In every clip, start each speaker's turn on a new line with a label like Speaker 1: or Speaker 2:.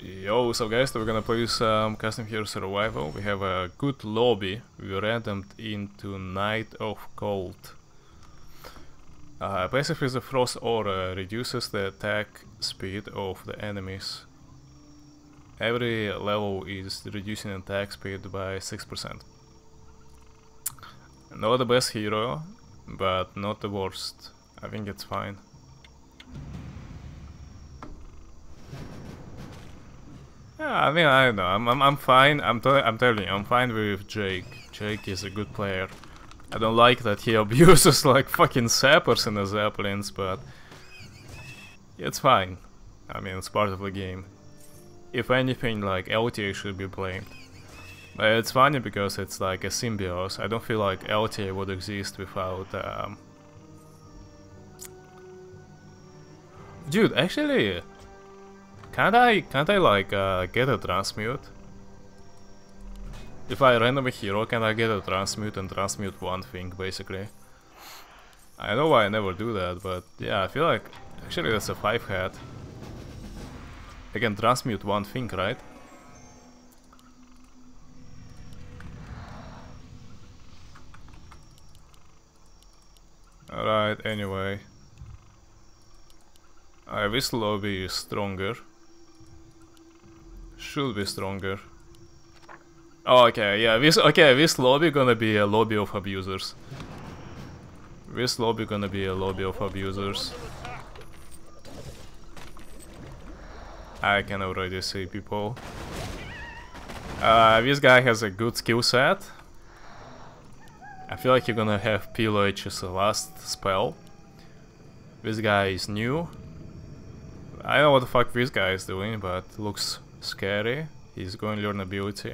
Speaker 1: Yo, so guys, we're gonna play some custom hero survival. We have a good lobby. We randomed into Night of Cold. Passive is a frost aura, reduces the attack speed of the enemies. Every level is reducing attack speed by 6%. Not the best hero, but not the worst. I think it's fine. Yeah, I mean, I don't know. I'm fine. I'm telling you, I'm fine with Jake. Jake is a good player. I don't like that he abuses like fucking sappers in the zeppelins, but it's fine. I mean, it's part of the game. If anything, like LTA should be blamed. But it's funny because it's like a symbiosis. I don't feel like LTA would exist without. Dude, actually. Can't I like get a transmute? If I random a hero, can I get a transmute and transmute one thing, basically? I know why I never do that, but yeah, I feel like actually that's a 5 hat. I can transmute one thing, right? Alright, anyway. This lobby is stronger. Should be stronger. Oh, okay, yeah, this lobby gonna be a lobby of abusers. This lobby gonna be a lobby of abusers. I can already see people. This guy has a good skill set. I feel like you're gonna have pillage as a last spell. This guy is new. I don't know what the fuck this guy is doing, but looks scary. He's going to learn ability.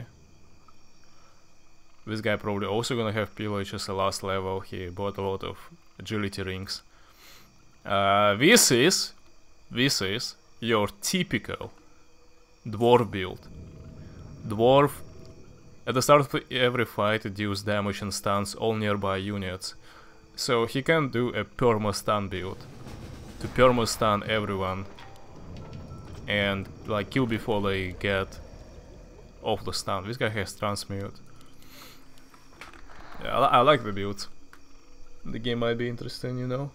Speaker 1: This guy probably also gonna have pillage as a last level. He bought a lot of agility rings. This is your typical dwarf build. Dwarf at the start of every fight deals damage and stuns all nearby units. So he can do a perma stun build to perma stun everyone and like kill before they get off the stun. This guy has transmute. Yeah, I like the build. The game might be interesting, you know.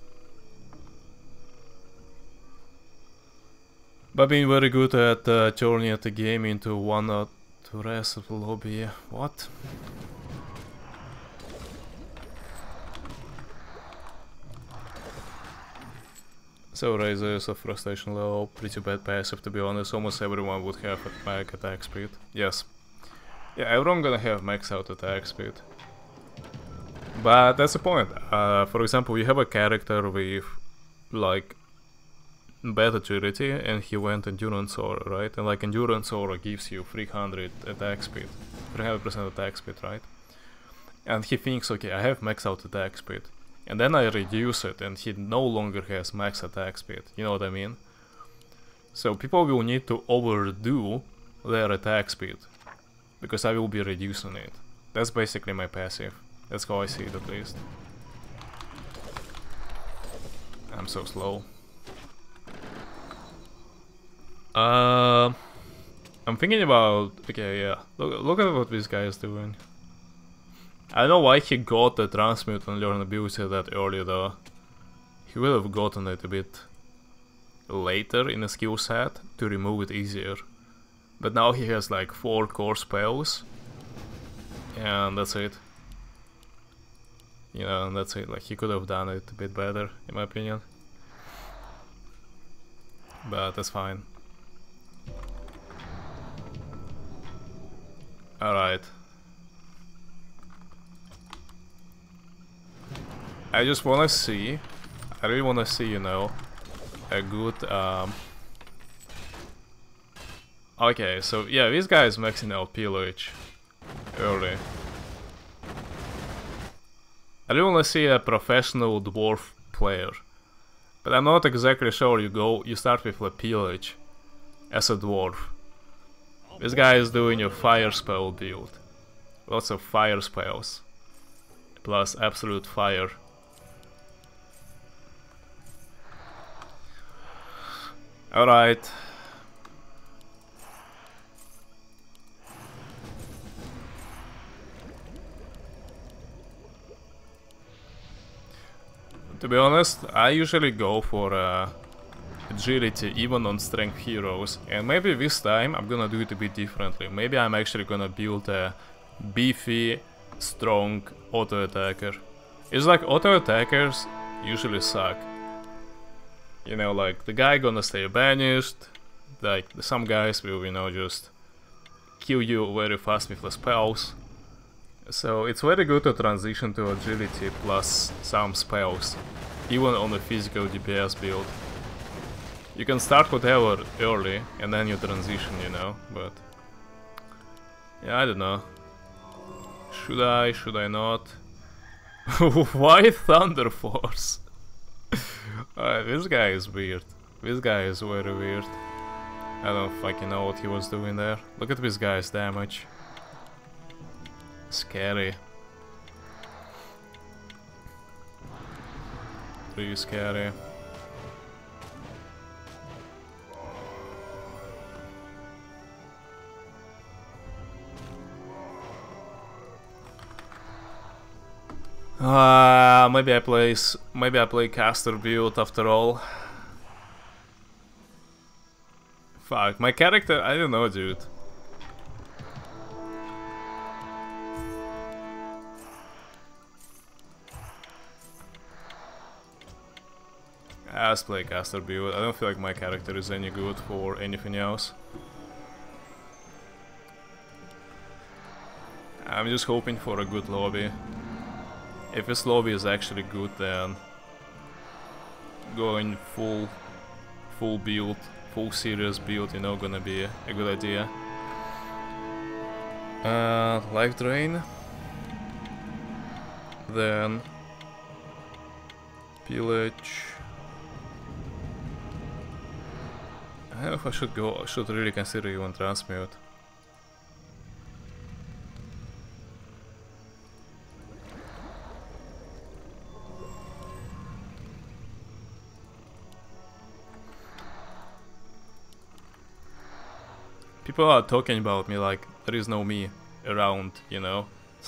Speaker 1: But being very good at turning the game into one or two rest of the lobby. What? So Razor is a frustration level, pretty bad passive to be honest. Almost everyone would have max attack speed. Yes. Yeah, everyone gonna have max out attack speed. But that's the point. For example, you have a character with like bad agility and he went endurance aura, right? And like endurance aura gives you 300 attack speed, 300% attack speed, right? And he thinks, okay, I have max out attack speed. And then I reduce it and he no longer has max attack speed, you know what I mean? So people will need to overdo their attack speed, because I will be reducing it. That's basically my passive. That's how I see it at least. I'm so slow. I'm thinking about... Okay, yeah. Look at what this guy is doing. I don't know why he got the transmute and learn ability that early though. He would have gotten it a bit later in the skill set to remove it easier. But now he has like 4 core spells. And that's it. You know, and that's it. Like, he could have done it a bit better, in my opinion. But that's fine. Alright. I just wanna see, I really wanna see, you know, a good, Okay, so yeah, this guy is maxing out pillage early. I really wanna see a professional dwarf player, but I'm not exactly sure you start with a pillage as a dwarf. This guy is doing a fire spell build. Lots of fire spells. Plus absolute fire. Alright. To be honest, I usually go for agility even on strength heroes, and maybe this time I'm gonna do it a bit differently. Maybe I'm actually gonna build a beefy, strong auto attacker. It's like auto attackers usually suck. You know, like the guy gonna stay banished, like some guys will, you know, just kill you very fast with the spells. So it's very good to transition to agility plus some spells, even on a physical DPS build. You can start whatever early and then you transition, you know, but yeah, I don't know. Should I not? Why Thunder Force? This guy is weird. This guy is very weird. I don't fucking know what he was doing there. Look at this guy's damage. Scary. Pretty scary. Maybe I play caster build after all. Fuck, my character, I don't know, dude. Let's play caster build. I don't feel like my character is any good for anything else. I'm just hoping for a good lobby. If this lobby is actually good, then going full build, full serious build, you know, gonna be a good idea. Life drain, then pillage. I don't know if I should really consider even transmute. People are talking about me like there is no me around, you know.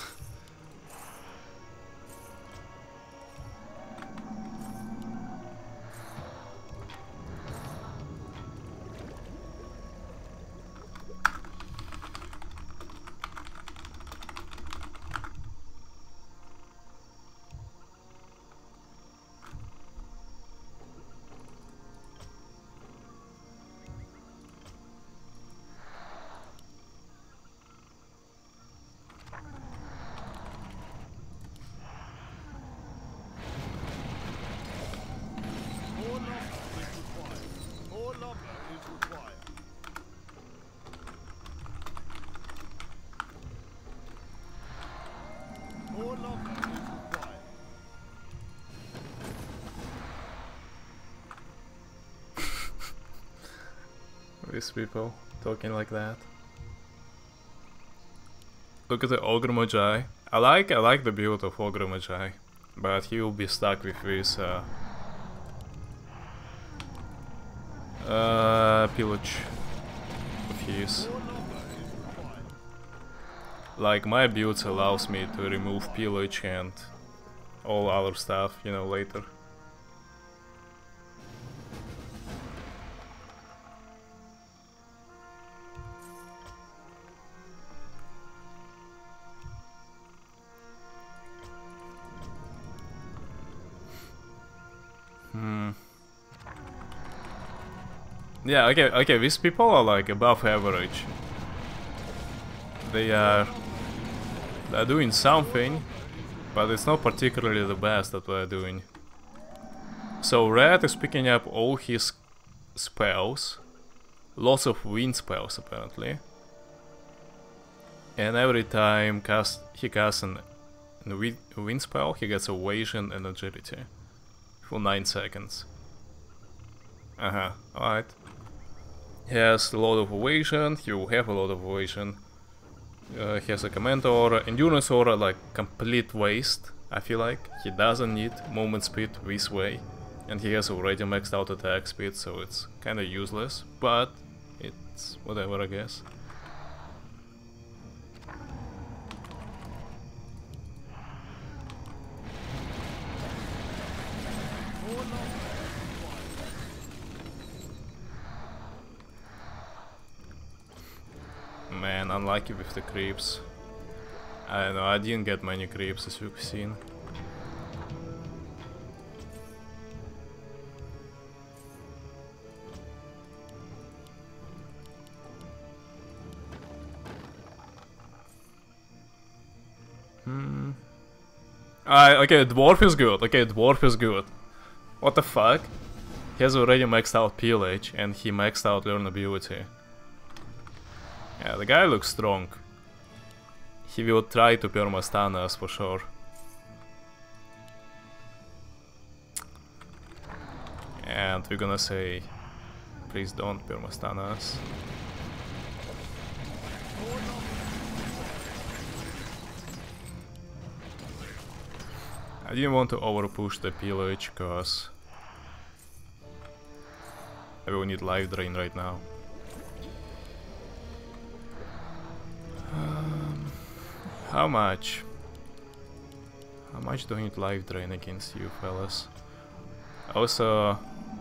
Speaker 1: These people talking like that. Look at the Ogre Magi. I like the build of Ogre Magi, but he will be stuck with this pillage of his. Like my builds allows me to remove pillage and all other stuff, you know, later. Yeah, okay, these people are like above average. They're doing something, but it's not particularly the best that they're doing. So Red is picking up all his spells, lots of wind spells apparently, and every time he casts a wind spell, he gets evasion and agility for 9 seconds. Alright. He has a lot of evasion, he will have a lot of evasion. He has a command aura, endurance aura, like complete waste, I feel like. He doesn't need movement speed this way. And he has already maxed out attack speed, so it's kinda useless, but it's whatever, I guess. Man, unlucky with the creeps. I don't know, I didn't get many creeps as you've seen. Okay, dwarf is good. Okay, dwarf is good. What the fuck? He has already maxed out pillage and he maxed out learnability. Yeah, the guy looks strong. He will try to perma-stun us for sure. And we're gonna say, please don't perma-stun us. I didn't want to overpush the pillage, cause I will need life drain right now. How much? How much do I need life drain against you fellas? Also,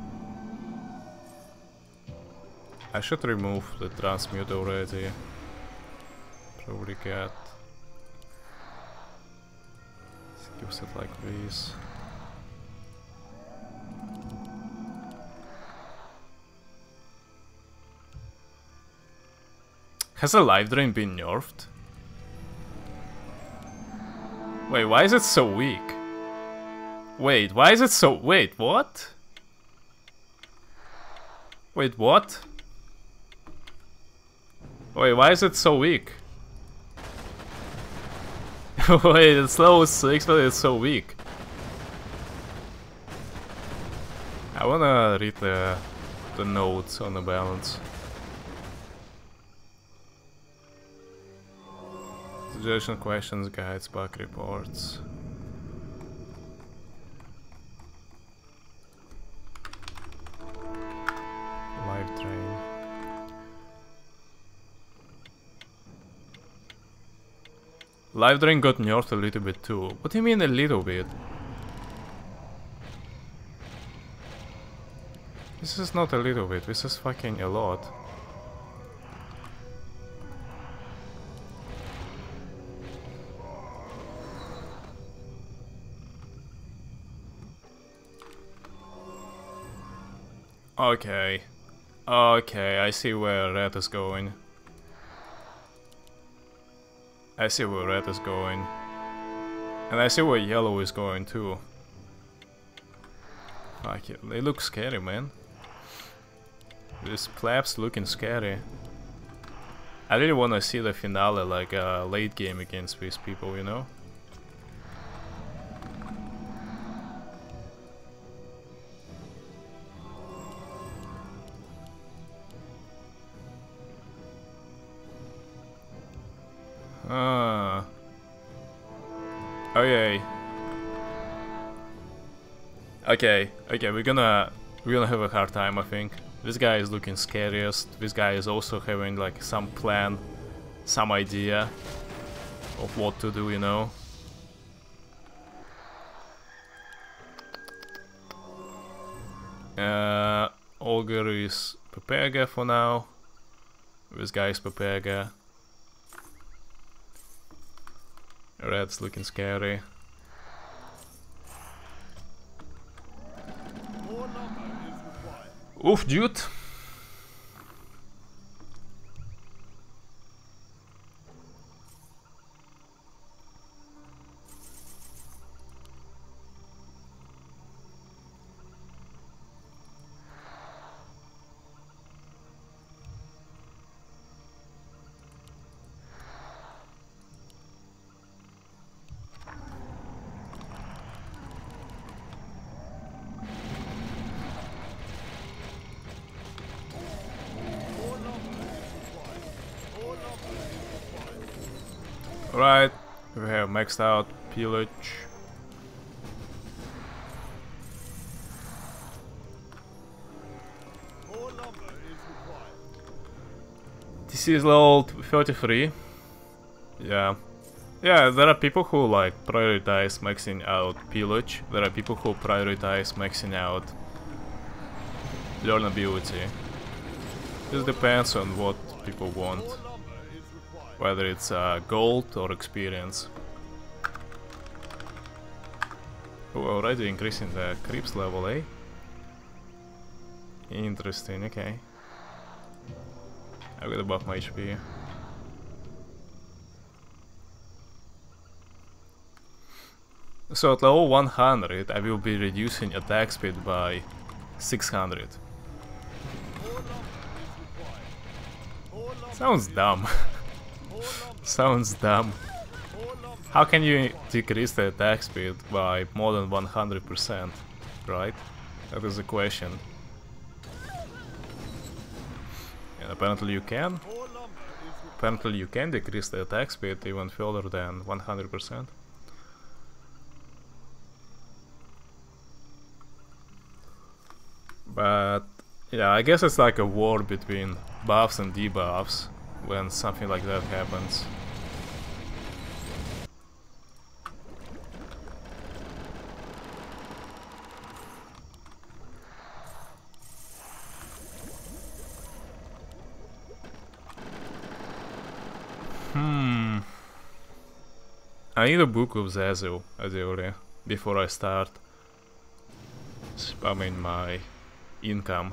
Speaker 1: I should remove the transmute already. Probably get. Gives it like this. Has the life drain been nerfed? Wait, why is it so weak? Wait, why is it so... Wait, what? Wait, what? Wait, why is it so weak? Wait, it's level 6, but it's so weak. I wanna read the notes on the balance. Suggestion, questions, guides, bug reports. Live drain. Live drain got nerfed a little bit too. What do you mean a little bit? This is not a little bit, this is fucking a lot. Okay. Okay, I see where red is going. I see where red is going. And I see where yellow is going too. Fuck it, they look scary, man. These plebs looking scary. I really wanna see the finale, like a late game against these people, you know? Okay. Okay, we're gonna have a hard time, I think. This guy is looking scariest. This guy is also having like some plan, some idea of what to do, you know. Olger is Pepega for now. This guy is Pepega. Red's looking scary. Oof, dude. Right, we have maxed out pillage. This is level 33. Yeah. Yeah, there are people who like prioritize maxing out pillage. There are people who prioritize maxing out learnability. This depends on what people want, whether it's gold or experience. Oh, already increasing the creeps level, eh? Interesting, okay. I got above my HP. So at level 100 I will be reducing attack speed by 600. Sounds dumb. Sounds dumb. How can you decrease the attack speed by more than 100%, right? That is the question. And apparently you can. Apparently you can decrease the attack speed even further than 100%. But yeah, I guess it's like a war between buffs and debuffs when something like that happens. I need a book of Zazzle, ideally, before I start spamming my income.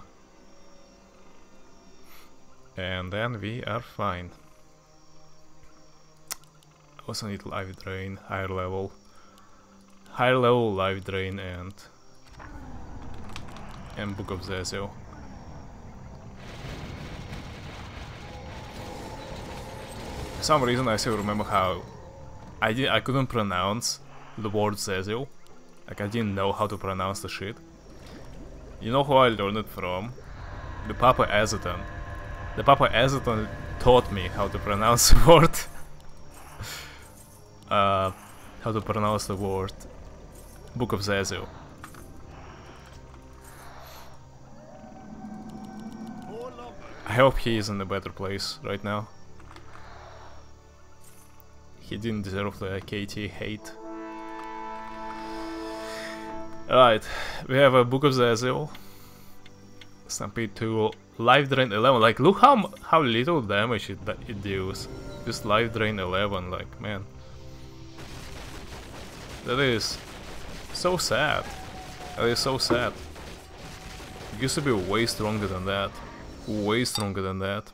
Speaker 1: And then we are fine. Also need life drain, higher level life drain and book of Zazzle. For some reason I still remember how I couldn't pronounce the word Zazzle. Like I didn't know how to pronounce the shit. You know who I learned it from? The Papa Azeton. The Papa Azeton taught me how to pronounce the word. How to pronounce the word Book of Zazzle. I hope he is in a better place right now. He didn't deserve the KT hate. Right, we have a Book of Zazzle. Stampede 2, Life Drain 11. Like, look how little damage it deals. Just Life Drain 11, like, man. That is so sad. That is so sad. It used to be way stronger than that. Way stronger than that.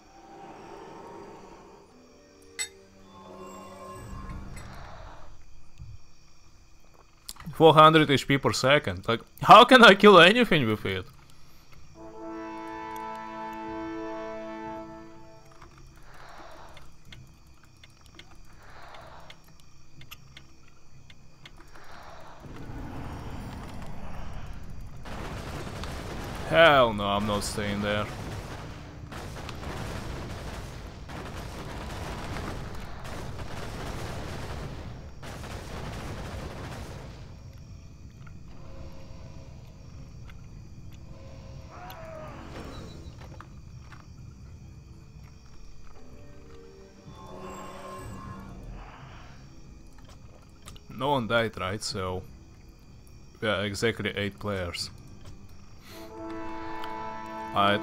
Speaker 1: $400 HP per second. Like, how can I kill anything with it? Hell no, I'm not staying there. No one died, right? So, yeah, exactly 8 players. Alright.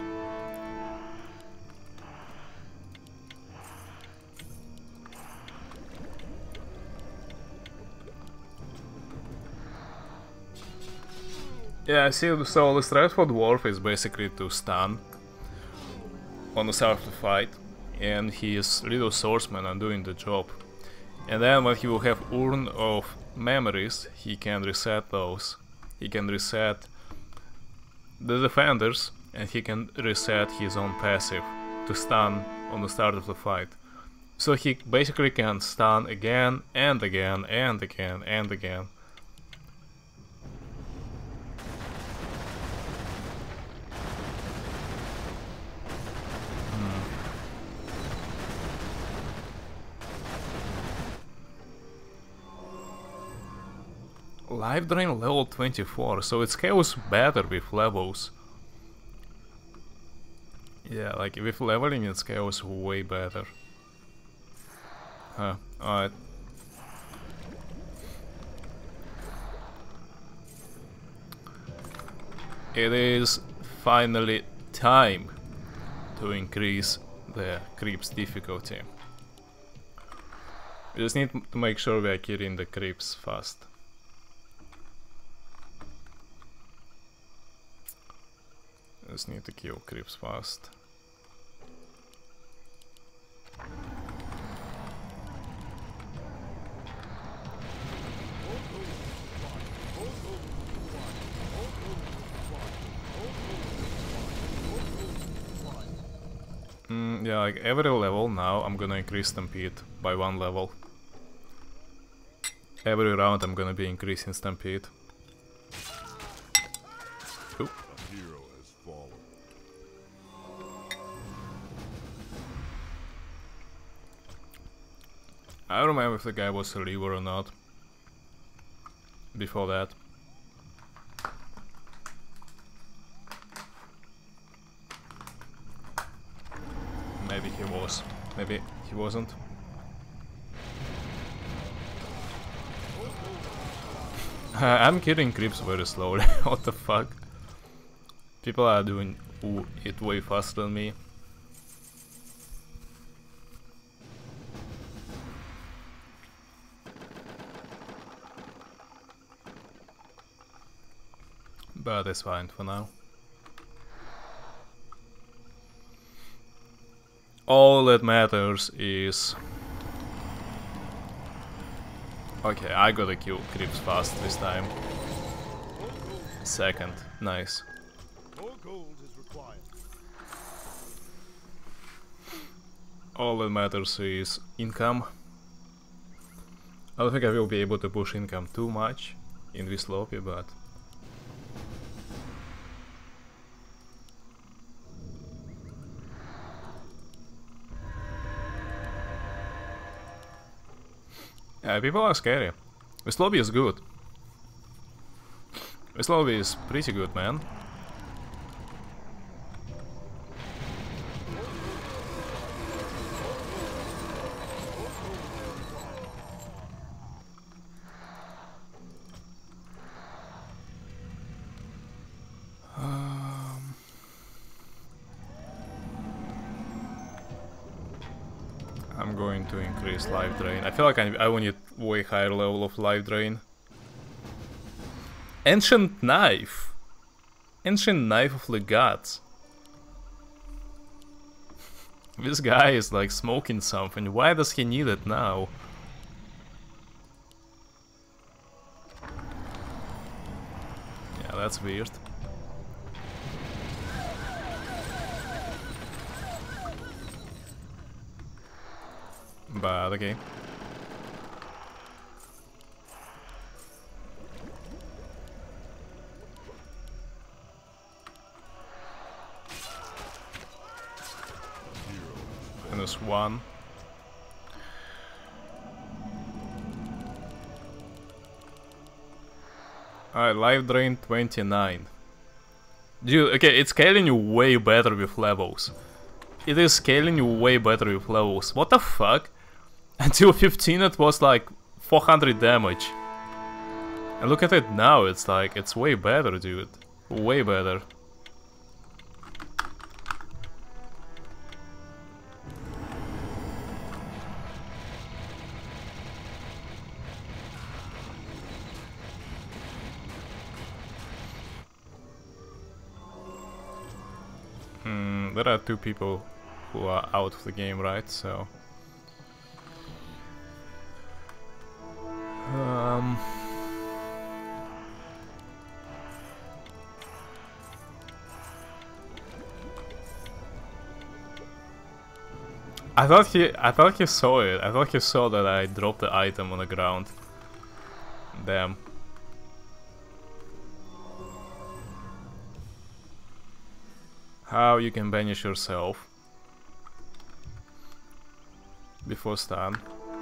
Speaker 1: Yeah, see, so the strat for Dwarf is basically to stun on the start of the fight, and his little swordsmen are doing the job. And then when he will have Urn of Memories, he can reset those. He can reset the defenders, and he can reset his own passive to stun on the start of the fight. So he basically can stun again and again and again and again. Life Drain level 24, so it scales better with levels. Yeah, like with leveling it scales way better. Huh, alright. It is finally time to increase the creeps difficulty. We just need to make sure we are killing the creeps fast. Just need to kill creeps fast. Yeah, like every level now I'm gonna increase Stampede by 1 level. Every round I'm gonna be increasing Stampede. Ooh.
Speaker 2: Hero has fallen.
Speaker 1: I don't remember if the guy was a reliever or not. Before that. Maybe he was. Maybe he wasn't. I'm killing creeps very slowly. What the fuck? People are doing it way faster than me. But it's fine for now. All that matters is... Okay, I gotta kill creeps fast this time. Second, nice.
Speaker 2: More gold is required.
Speaker 1: All that matters is income. I don't think I will be able to push income too much in this lobby, but... Yeah, people are scary. This lobby is good. This lobby is pretty good, man. I'm going to increase life drain. I feel like I will need way higher level of life drain. Ancient knife. Ancient knife of the gods. This guy is like smoking something. Why does he need it now? Yeah, that's weird. But okay. -1. Alright, life drain 29. Dude, okay, it's scaling you way better with levels. It is scaling you way better with levels. What the fuck? Until 15 it was like 400 damage. And look at it now, it's like, it's way better, dude. Way better. There are 2 people who are out of the game, right? So... I thought he saw it. I thought he saw that I dropped the item on the ground. Damn. How you can banish yourself before stun.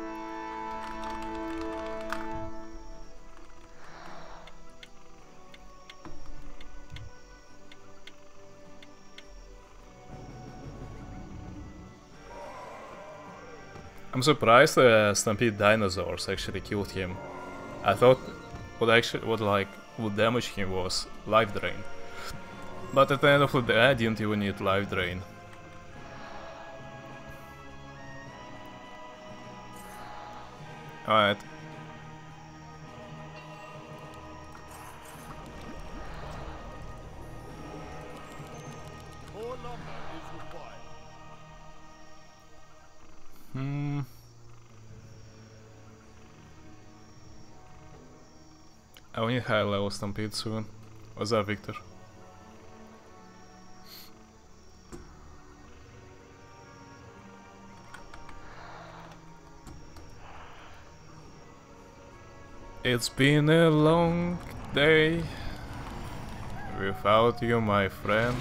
Speaker 1: I'm surprised the Stampede dinosaurs actually killed him. I thought what damage him was life drain. But at the end of the day, I didn't even need life drain. Alright.
Speaker 2: More lumber is required.
Speaker 1: I need high level stampede soon. What's up, Victor? It's been a long day without you, my friend.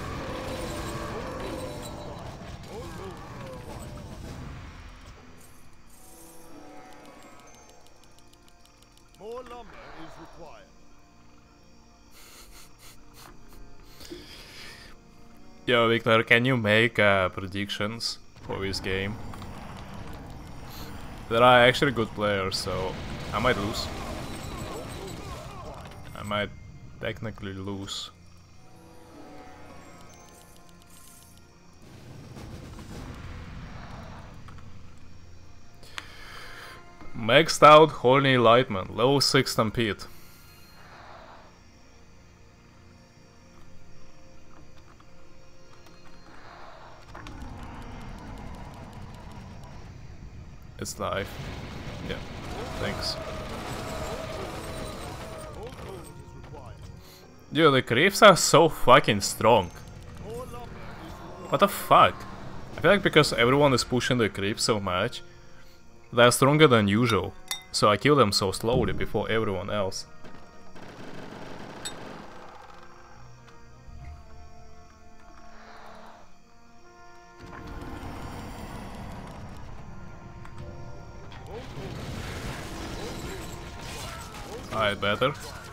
Speaker 2: More lumber is required.
Speaker 1: Yo, Victor, can you make predictions for this game? There are actually good players, so I might lose. I might technically lose. Maxed out Holy Enlightenment, level 6 Stampede. It's live. Yeah, thanks. Dude, the creeps are so fucking strong. What the fuck? I feel like because everyone is pushing the creeps so much, they're stronger than usual. So I kill them so slowly before everyone else. Alright, better.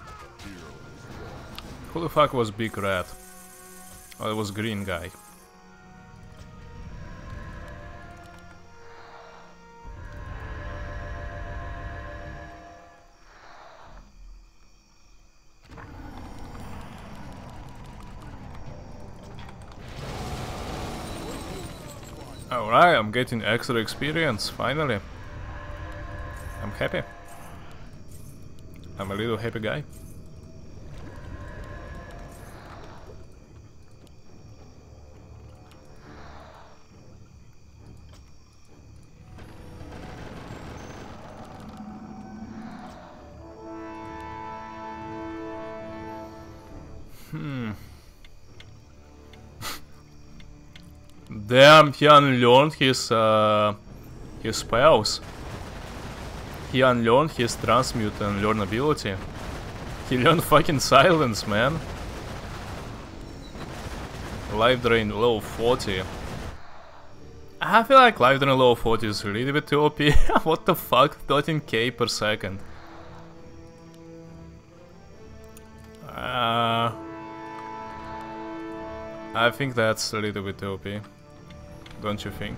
Speaker 1: Who the fuck was Big Rat? Oh, it was green guy. Alright, I'm getting extra experience, finally. I'm happy. I'm a little happy guy. Damn, he unlearned his spells. He unlearned his transmute and learn ability. He learned fucking silence, man. Life drain level 40. I feel like life drain level 40 is a little bit too OP. What the fuck? 13k per second. I think that's a little bit OP. Don't you think?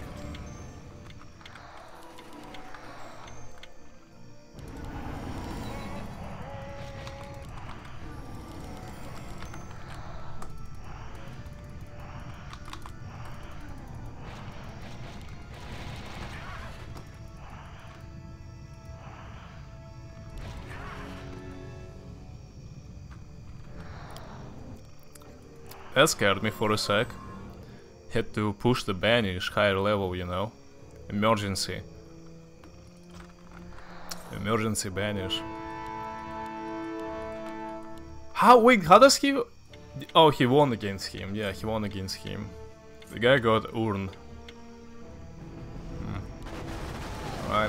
Speaker 1: That scared me for a sec. Had to push the banish higher level, you know. Emergency. Emergency banish. Wait, how does he... Oh, he won against him. Yeah, he won against him. The guy got Urn. Alright.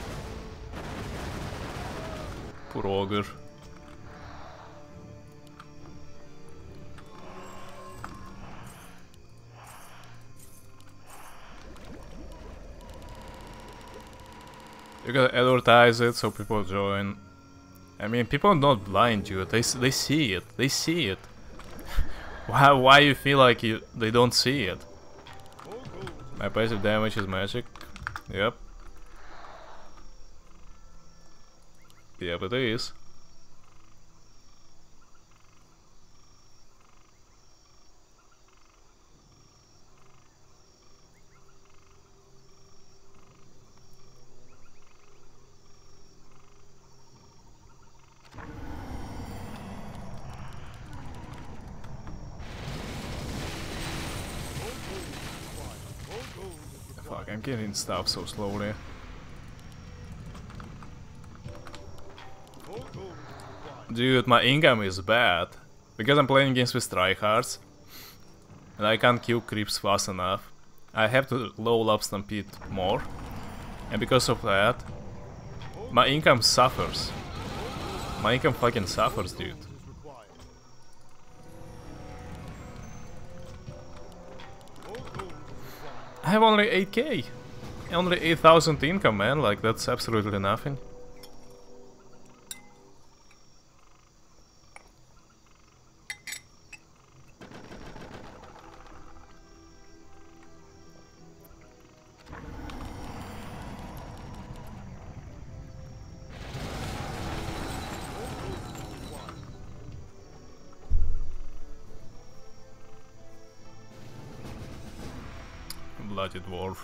Speaker 1: Poor ogre. You gotta advertise it so people join. I mean, people are not blind, dude. They see it. They see it. Why you feel like they don't see it? My passive damage is magic. Yep. Yep, it is. Fuck, I'm getting stuff so slowly. Dude, my income is bad. Because I'm playing games with tryhards. And I can't kill creeps fast enough. I have to level up Stampede more. And because of that, my income suffers. My income fucking suffers, dude. I have only 8k. Only 8,000 income, man. Like, that's absolutely nothing. Bloody dwarf.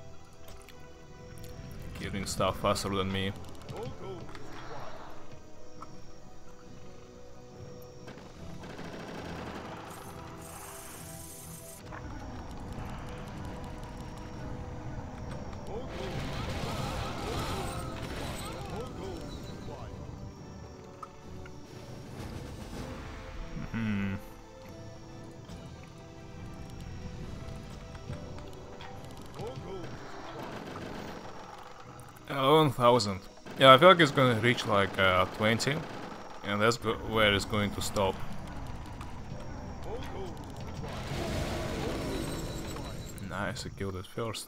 Speaker 1: Killing stuff faster than me. Hmm. 11,000. Yeah, I feel like it's gonna reach like 20, and that's where it's going to stop. Nice, I killed it first.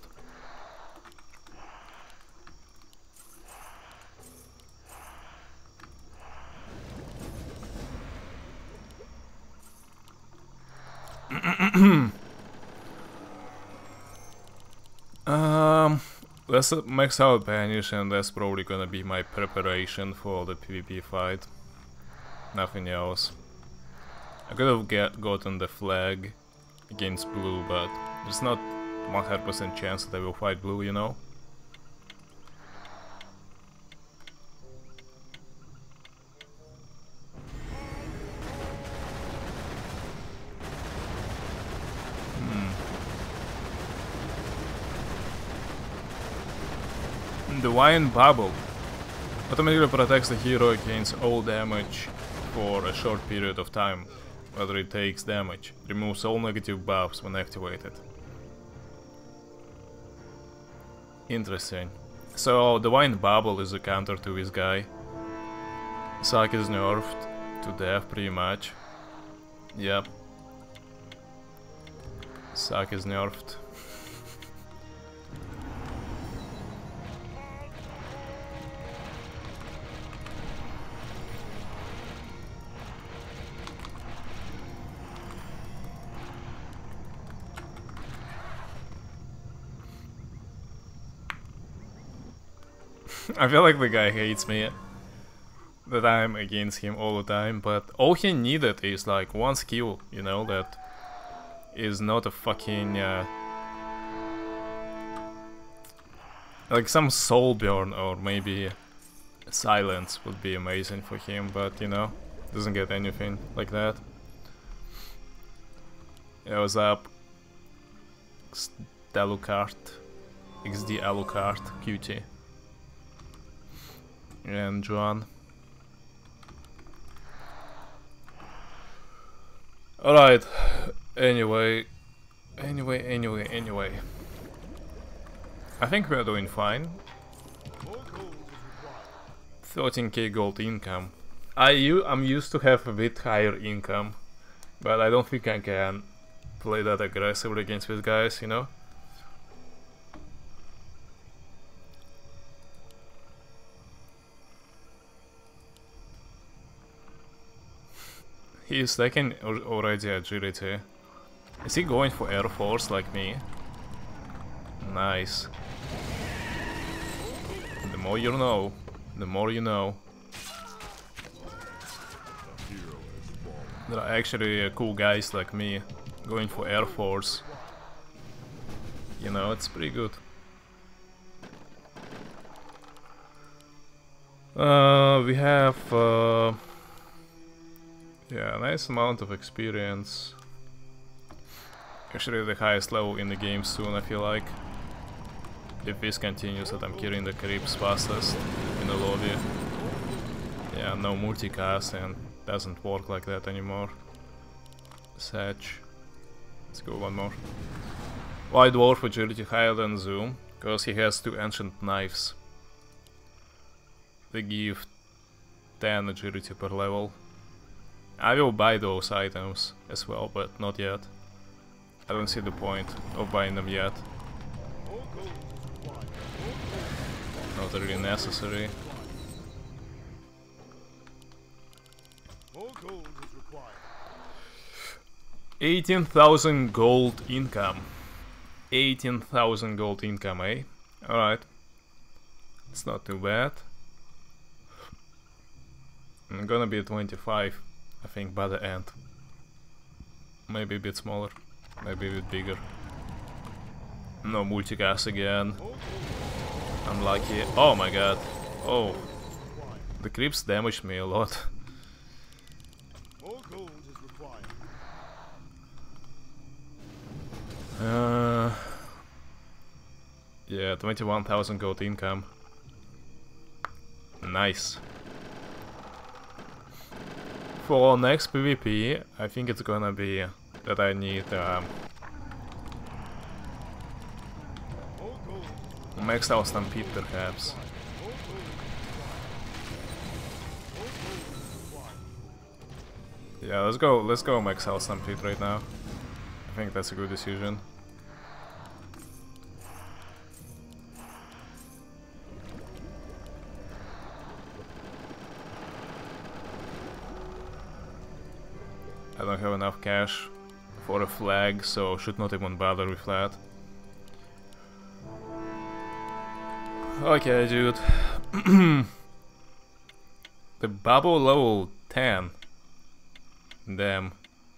Speaker 1: Let's max out Banish, and that's probably gonna be my preparation for the PvP fight. Nothing else. I could have gotten the flag against blue, but there's not 100% chance that I will fight blue, you know? The Wine Bubble automatically protects the hero against all damage for a short period of time, whether it takes damage. Removes all negative buffs when activated. Interesting. So the Wine Bubble is a counter to this guy. Suck is nerfed to death pretty much. Yep. Suck is nerfed. I feel like the guy hates me, that I'm against him all the time, but all he needed is like one skill, you know, that is not a fucking like some soul burn, or maybe silence would be amazing for him, but you know, doesn't get anything like that. Yeah, what's up? Alucard, XD Alucard, QT. And Joan. Alright. Anyway. I think we're doing fine. 13k gold income. I'm used to have a bit higher income, but I don't think I can play that aggressively against these guys, you know? He is taking already agility. Is he going for Air Force like me? Nice. The more you know, the more you know. There are actually cool guys like me going for Air Force. You know, it's pretty good. We have yeah, nice amount of experience. Actually the highest level in the game soon, I feel like. if this continues that I'm killing the creeps fastest in the lobby. Yeah, no multicast and doesn't work like that anymore. Satch. Let's go one more. White Dwarf agility higher than Zoom, because he has 2 ancient knives. They give 10 agility per level. I will buy those items as well, but not yet. I don't see the point of buying them yet. Not really necessary.
Speaker 2: More gold is required.
Speaker 1: 18,000 gold income. 18,000 gold income, eh? Alright. It's not too bad. I'm gonna be at 25, I think, by the end. Maybe a bit smaller, maybe a bit bigger. No multicast again. Unlucky. Oh my god. Oh. The creeps damaged me a lot.
Speaker 2: More gold is required.
Speaker 1: Yeah, 21,000 gold income. Nice. For next PvP, I think it's gonna be that I need maxed out Stampede perhaps. Yeah, let's go max out Stampede right now. I think that's a good decision. I don't have enough cash for a flag, so should not even bother with that. Okay, dude. The bubble level 10. Damn.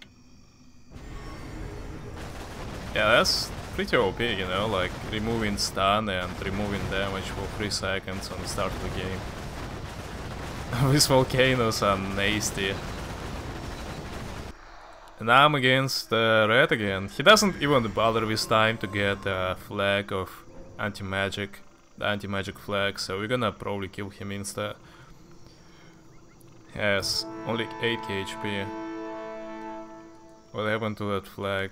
Speaker 1: Yeah, that's pretty OP, you know, like removing stun and removing damage for 3 seconds on the start of the game. These volcanoes are nasty. And I'm against Red again. He doesn't even bother this time to get a flag of anti-magic, the anti-magic flag, so we're gonna probably kill him instead. He has only 8k HP. What happened to that flag?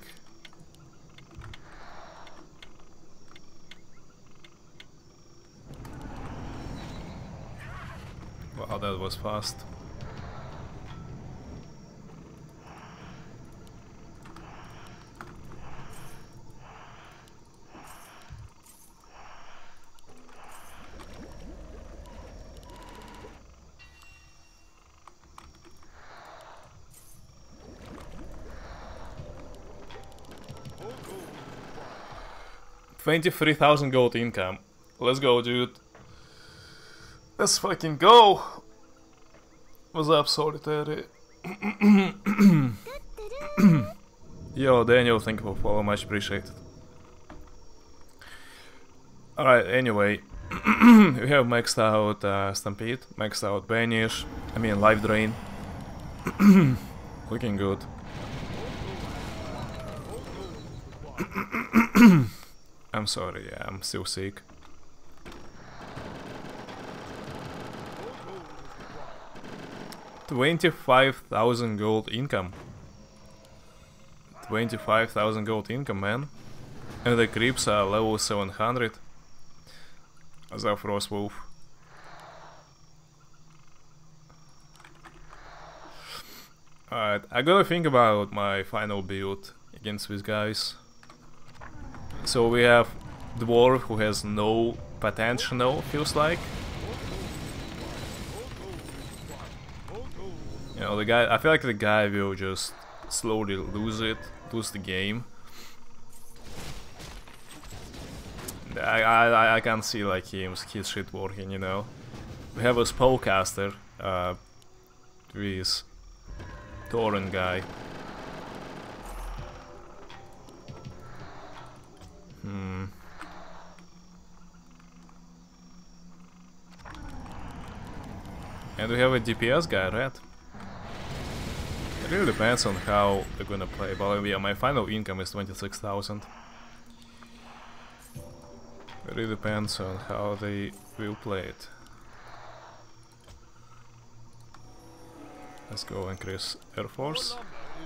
Speaker 1: Wow, that was fast. $23,000 gold income. Let's go, dude. Let's fucking go. What's up, Solitary? Yo, Daniel, thank you for follow, much appreciated. Alright, anyway. We have maxed out Stampede, maxed out Banish, I mean Life Drain. Looking good. I'm sorry, yeah, I'm still sick. $25,000 gold income. 25,000 gold income, man. And the creeps are level 700. As a Frost Wolf. Alright, I gotta think about my final build against these guys. So we have Dwarf who has no potential, feels like. You know, the guy, I feel like the guy will just slowly lose the game. I can't see like his shit working, you know. We have a spellcaster, this Torrent guy. And we have a DPS guy, right? It really depends on how they're gonna play, but yeah, my final income is 26,000. It really depends on how they will play it. Let's go increase Air Force.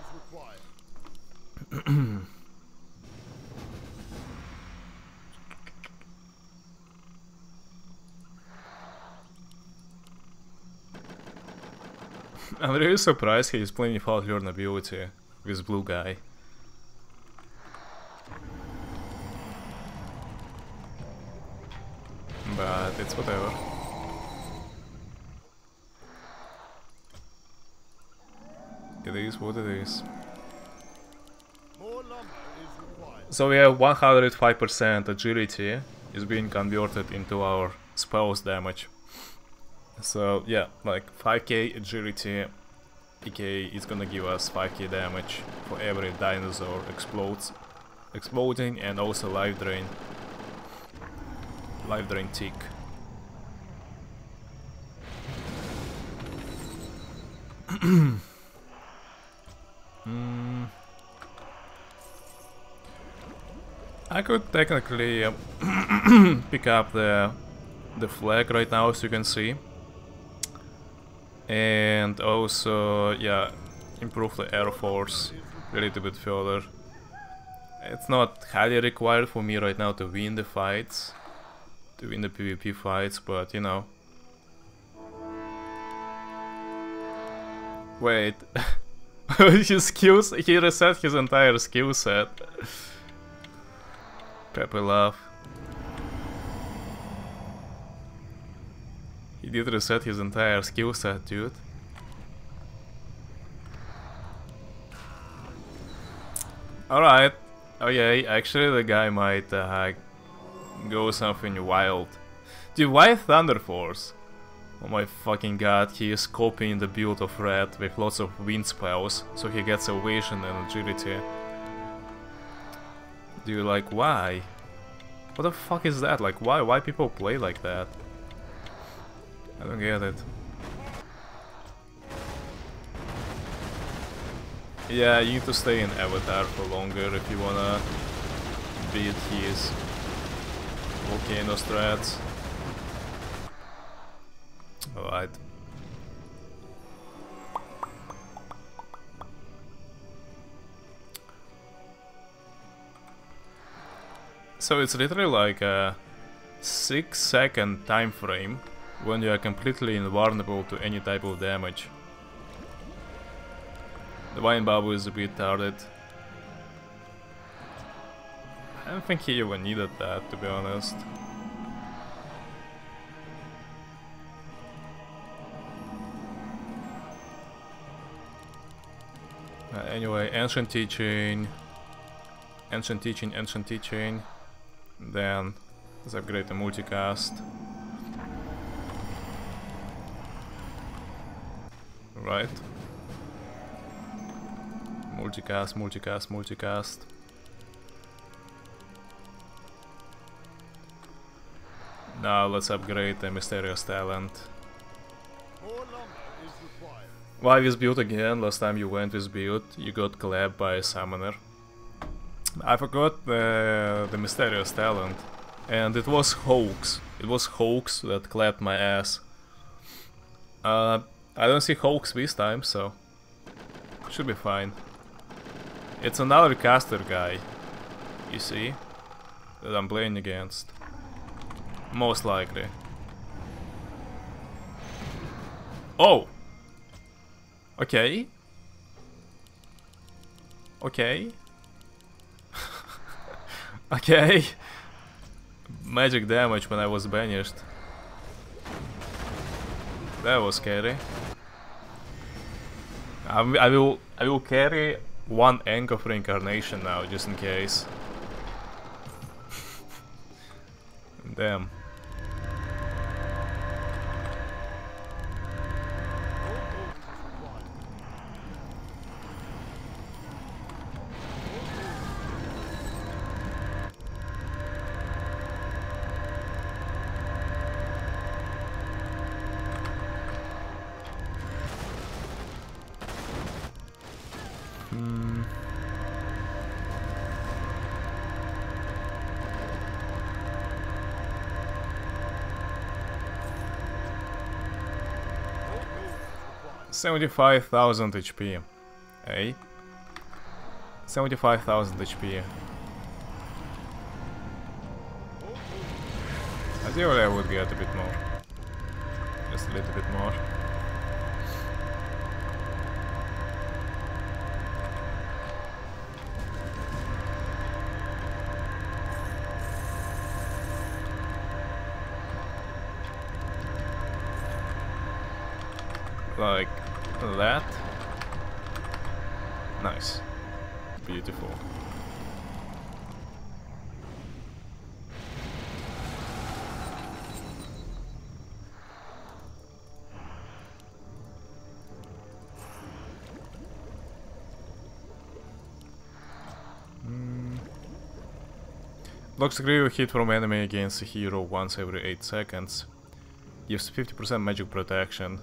Speaker 1: I'm really surprised he's playing without learnability with blue guy. But it's whatever. It is what it is. So we have 105% agility is being converted into our spells damage. So yeah, like 5k agility EK is gonna give us 5k damage for every dinosaur exploding, and also life drain tick. I could technically pick up the flag right now, as you can see, and also yeah, improve the Air Force a little bit further. It's not highly required for me right now to win the fights, to win the PvP fights, but you know. Wait. His skills, he reset his entire skill set. Peppy laugh. He did reset his entire skill set, dude. Alright. Okay, actually the guy might go something wild. Dude, why Thunder Force? Oh my fucking god, he is copying the build of Red with lots of wind spells, so he gets evasion and agility. Dude, like, why? What the fuck is that? Like, why people play like that? I don't get it. Yeah, you need to stay in Avatar for longer if you wanna beat his volcano strats. Alright. So it's literally like a 6-second time frame when you are completely invulnerable to any type of damage. The Vine Babu is a bit retarded. I don't think he even needed that, to be honest. Anyway, Ancient Teaching. Then let's upgrade the multicast. Right. Multicast. Now let's upgrade the Mysterious Talent. Why this build again? Last time you went with build, you got clapped by a summoner. I forgot the Mysterious Talent, and it was Hoax. It was Hoax that clapped my ass. I don't see Hoax this time, so should be fine. It's another caster guy, you see, that I'm playing against. Most likely. Oh! Okay. Okay. Okay. Magic damage when I was banished. That was scary. I will carry one Ank of Reincarnation now, just in case. Damn. 75,000 HP. Hey? 75,000 HP. Ideally I would get a bit more. Just a little bit more. Like that. Nice. Beautiful. Blocks a critical hit from enemy against a hero once every 8 seconds. Gives 50% magic protection.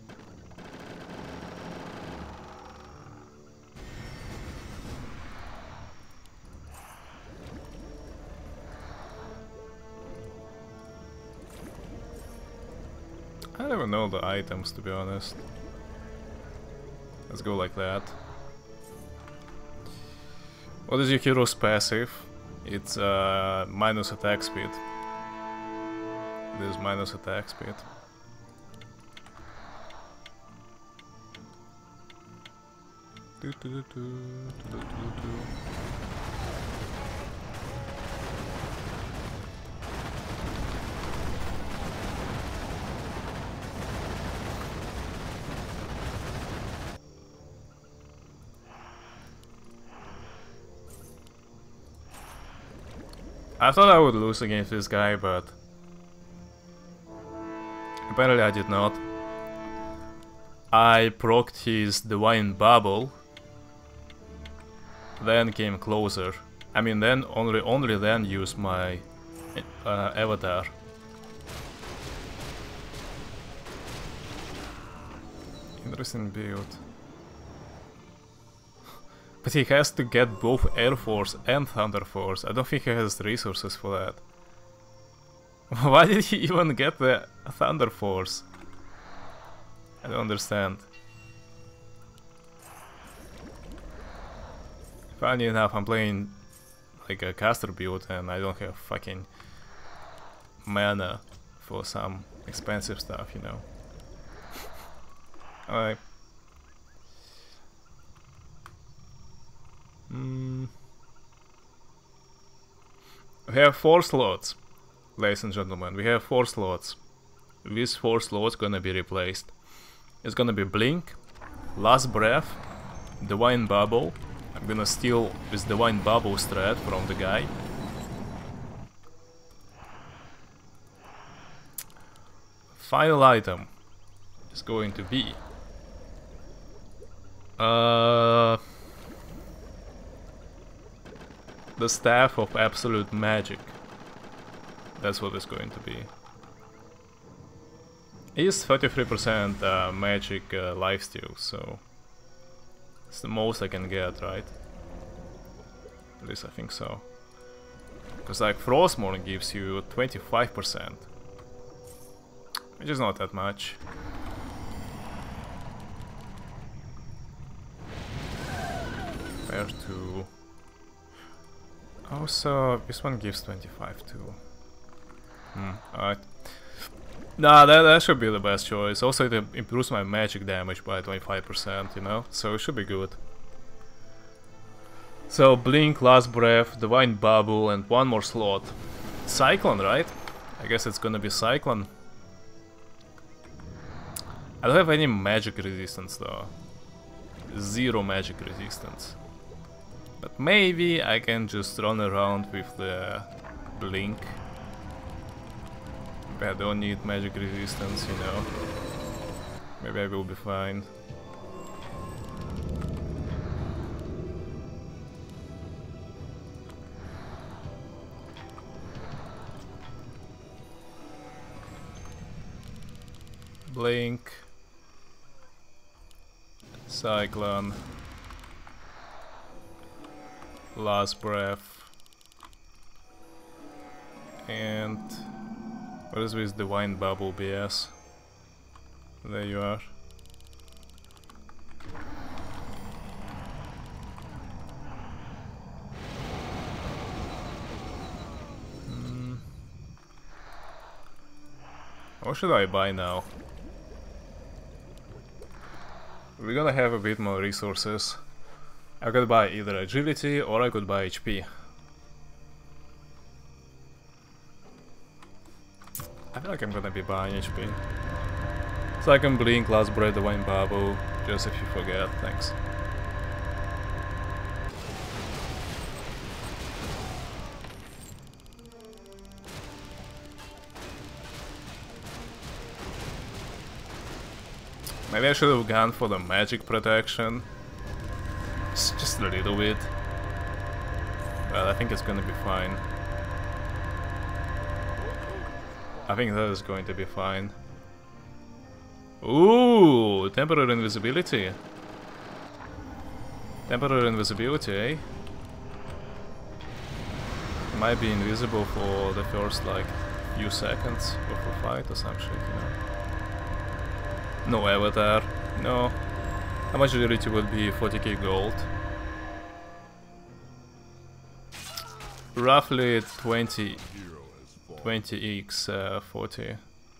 Speaker 1: I don't even know the items, to be honest. Let's go like that. What is your hero's passive? It's minus attack speed. It is minus attack speed. I thought I would lose against this guy, but apparently I did not. I procced his Divine Bubble, then came closer. I mean, then only then used my avatar. Interesting build. But he has to get both Air Force and Thunder Force. I don't think he has the resources for that. Why did he even get the Thunder Force? I don't understand. Funny enough, I'm playing like a caster build and I don't have fucking mana for some expensive stuff, you know. Alright. We have 4 slots, ladies and gentlemen. We have 4 slots. These 4 slots gonna be replaced. It's gonna be Blink, Last Breath, Divine Bubble. I'm gonna steal this Divine Bubble strat from the guy. Final item is going to be the Staff of Absolute Magic. That's what it's going to be. Is 33% magic lifesteal, so it's the most I can get, right? At least I think so. Because like Frostmourne gives you 25%, which is not that much. Compared to... Also, this one gives 25 too. Alright. Nah, that should be the best choice. Also, it improves my magic damage by 25%, you know? So it should be good. So, Blink, Last Breath, Divine Bubble, and 1 more slot. Cyclone, right? I guess it's gonna be Cyclone. I don't have any magic resistance though. 0 magic resistance. But maybe I can just run around with the Blink. Maybe I don't need magic resistance, you know. Maybe I will be fine. Blink. Cyclone. Last Breath. And what is with Divine Bubble BS? There you are. Or should I buy now? We're gonna have a bit more resources. I could buy either agility or I could buy HP. I feel like I'm gonna be buying HP. So I can blink, last bread, the wine bubble, just if you forget, thanks. Maybe I should have gone for the magic protection. Just a little bit. But I think it's gonna be fine. I think that is going to be fine. Ooh, temporary invisibility. Temporary invisibility, eh? Might be invisible for the first like few seconds of a fight or some shit, you know. No avatar, no. How much agility would be 40k gold? Roughly 20x 40.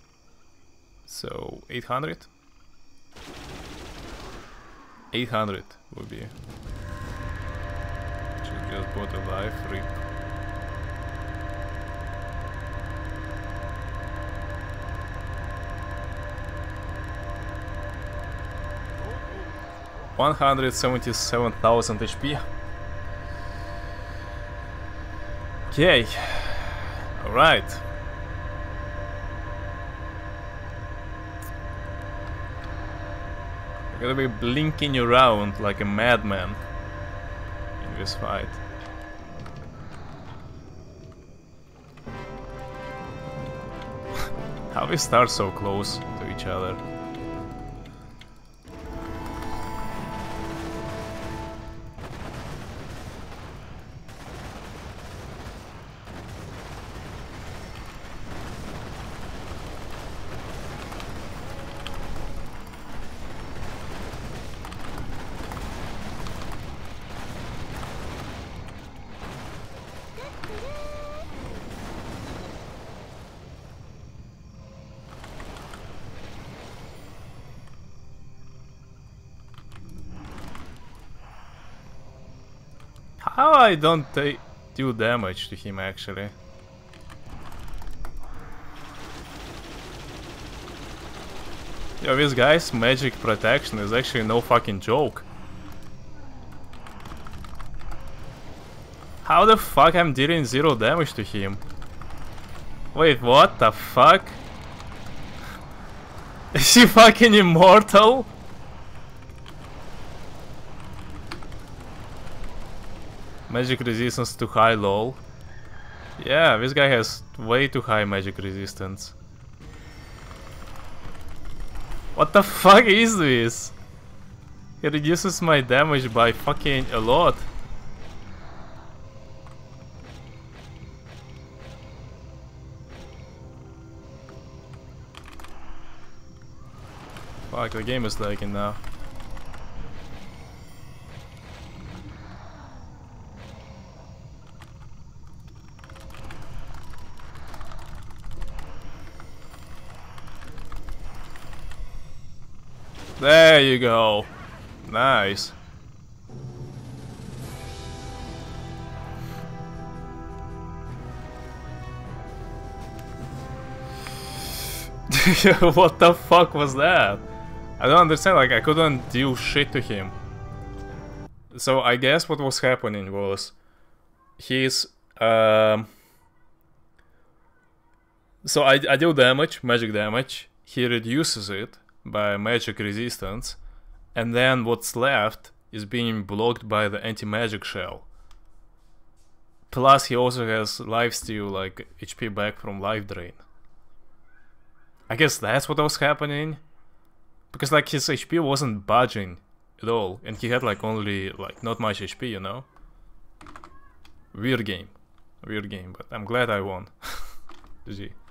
Speaker 1: So 800? 800 would be. Should just bought a life, rip. $177,000 HP. Okay. Alright. I'm gonna be blinking around like a madman in this fight. How we start so close to each other? How I don't do damage to him actually? Yo, this guy's magic protection is actually no fucking joke. How the fuck I'm dealing 0 damage to him? Wait, what the fuck? Is he fucking immortal? Magic resistance too high, lol. Yeah, this guy has way too high magic resistance. What the fuck is this? He reduces my damage by fucking a lot. Fuck, the game is lagging now. There you go. Nice. What the fuck was that? I don't understand, like I couldn't do shit to him. So I guess what was happening was he's so I deal damage, magic damage, he reduces it by magic resistance, and then what's left is being blocked by the anti-magic shell. Plus he also has lifesteal, like HP back from life drain. I guess that's what was happening, because like his HP wasn't budging at all, and he had like only like not much HP, you know. Weird game, but I'm glad I won. GG.